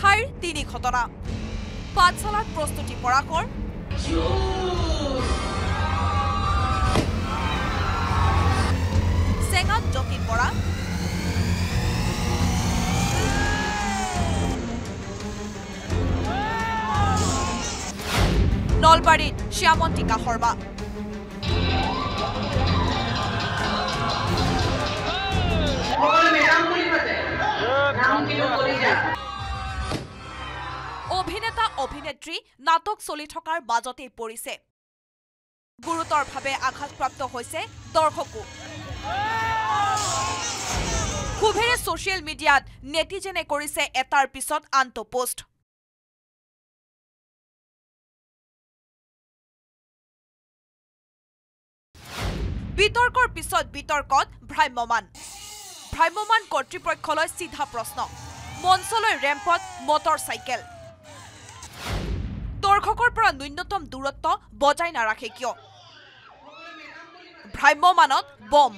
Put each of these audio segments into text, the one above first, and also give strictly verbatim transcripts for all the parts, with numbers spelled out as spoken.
ঠাইৰ তিনি ঘটনা পাঠশালাত প্ৰস্তুতি পৰাকৰ চেঙাত যতীন বৰা নলবাৰীত শ্যামন্তিকা শৰ্মা অভিনেতা অভিনেত্ৰী নাটক চলি থকাৰ মাজতেই পৰিছে গুৰুতৰভাৱে আঘাতপ্ৰাপ্ত হৈছে দৰ্শকো খুবেৰে ছ'চিয়েল মিডিয়াত নেটিজেনে কৰিছে এটাৰ পিছত আনটো পোষ্ট বিতৰ্কৰ পিছত বিতৰ্কত ভ্ৰাম্যমান ভ্ৰাম্যমান কৰ্তৃপক্ষলৈ চিধা প্ৰশ্ন মঞ্চলৈ ৰেম্পত মটৰ চাইকেল দৰ্শকৰ পৰা ন্যূনতম দূৰত্ব বজাই নাৰাখে কিয় ভ্ৰাম্যমানত বম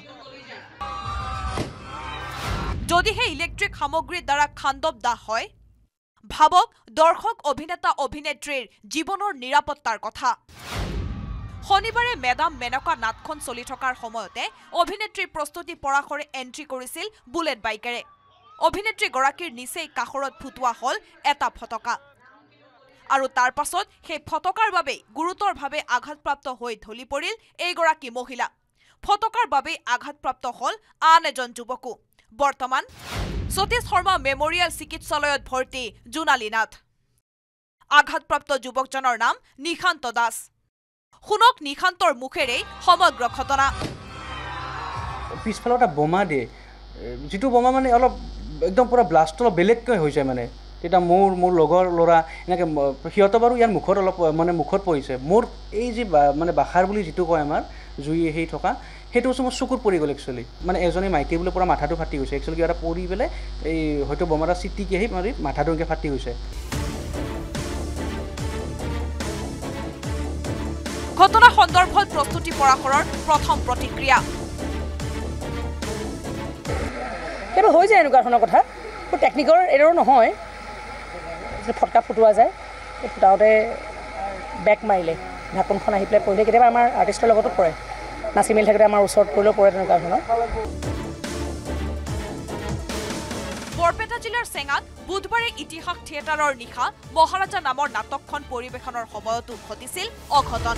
যদিহে ইলেক্ট্ৰিক সামগ্ৰীৰ দ্বাৰা খাণ্ডৱ দাহ হয় ভাবক দৰ্শক অভিনেতা অভিনেত্ৰীৰ জীৱনৰ নিৰাপত্তাৰ কথা শনিবাৰে মেডাম মেনকা নাটখন চলি থকাৰ সময়তে অভিনেত্ৰী প্ৰস্তুতি পৰাখৰে এন্ট্ৰি কৰিছিল বুলেট বাইকেৰে অভিনেত্ৰীগৰাকীৰ নিচেই কাষৰত ফুটোৱা হল এটা ফটকা আৰু তাৰ পাছত সেই ফটকাৰ বাবে গুৰুতৰভাৱে আঘাতপ্ৰাপ্ত হৈ ঢলি পৰিল এইগৰাকী মহিলা ফটকাৰ বাবে আঘাতপ্ৰাপ্ত হল আন এজন যুৱকো বৰ্তমান সতীশ শৰ্মা মেমৰিয়েল চিকিৎসালয়ত ভৰ্তি জোনালী নাথ আঘাতপ্ৰাপ্ত যুৱকজনৰ নাম নিশান্ত দাস শুনক নিশান্তৰ মুখেৰে সমগ্ৰ ঘটনা পিছফালে এটা বোমা দিয়ে যেটো বোমা মানে অলপ একদম পুৰা ব্লাষ্ট অলপ বেলেগকৈ হৈ যায় মানে এটা মোৰ মোৰ লগৰ ল'ৰা এনেকৈ সিহঁতৰ বাৰু ইয়াৰ মুখত অলপ মানে মুখত পৰিছে মোৰ এই যে মানে বাখাৰ বুলি যিটো কয় আমাৰ জুই সেই থকা সেইটো বস্তু মোৰ চকুত পৰি গ'ল একচুৱেলি মানে এজনী মাইকী বুলি পুৰা মাথাটো ফাটি গৈছে একচুৱেলি কিবা এটা পৰি পেলাই এই হয়তো বোমাটা চিটিকি আহি মাৰি মাথাটো এনেকৈ ফাটি গৈছে ঘটনা সন্দৰ্ভত প্ৰস্তুতি পৰাখৰৰ প্ৰথম প্ৰতিক্ৰিয়া কেৱল হৈ যায় এনেকুৱা ধৰণৰ কথা টেকনিকৰ এৰৰ নহয় ফটকা ফুটোৱা যায় এই ফুটাওঁতে বেক মাৰিলে ঢাকনখন আহি পেলাই পৰিলে কেতিয়াবা আমাৰ আৰ্টিষ্টৰ লগতো পৰে নাচি মেলি থাকোঁতে আমাৰ ওচৰত পৰিলেও পৰে তেনেকুৱা ধৰণৰ বৰপেটা জিলাৰ চেঙাত বুধবাৰে ইতিহাস থিয়েটাৰৰ নিশা মহাৰাজা নামৰ নাটকখন পৰিৱেশনৰ সময়তো ঘটিছিল অঘটন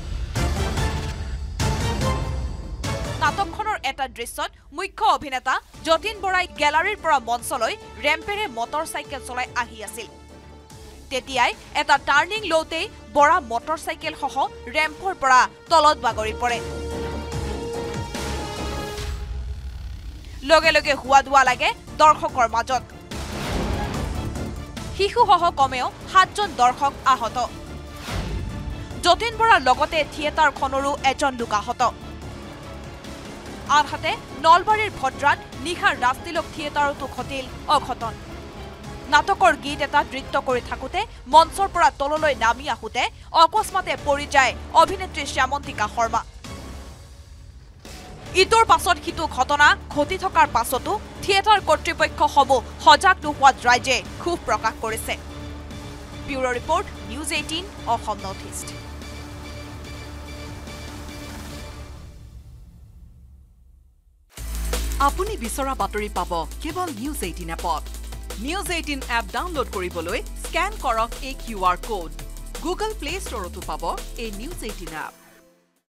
নাটকখনৰ এটা দৃশ্যত মুখ্য অভিনেতা যতীন বৰাই গেলাৰীৰ পৰা মঞ্চলৈ ৰেম্পেৰে মটৰ চাইকেল চলাই আহি আছিল তেতিয়াই এটা টাৰ্ণিং লওঁতেই বৰা মটৰ চাইকেল সহ ৰেম্পৰ পৰা তলত বাগৰি পৰে লগে লগে হুৱা দুৱা লাগে দৰ্শকৰ মাজত শিশুসহ কমেও সাতজন দৰ্শক আহত যতীন বৰাৰ লগতে থিয়েটাৰখনৰো এজন লোক আহত আনহাতে নলবাৰীৰ ভদ্ৰাত নিশাৰ ৰাজতিলক থিয়েটাৰতো ঘটিল অঘটন নাটকৰ গীত এটা নৃত্য কৰি থাকোঁতে মঞ্চৰ পৰা তললৈ নামি আহোঁতে অকস্মাতে পৰি যায় অভিনেত্ৰী শ্যামন্তিকা শৰ্মা ইটোৰ পাছত সিটো ঘটনা ঘটি থকাৰ পাছতো থিয়েটাৰ কৰ্তৃপক্ষসমূহ সজাগ নোহোৱাত ৰাইজে ক্ষোভ প্ৰকাশ কৰিছে bureau' report news eighteen Assam north east আপুনি বিচৰা বাতৰি পাব কেৱল নিউজ এইটিন এপত নিউজ এইটিন এপ ডাউনলোড কৰিবলৈ স্কেন কৰক এই Q R code Google Play ষ্টৰতো পাব এই নিউজ এইটিন এপ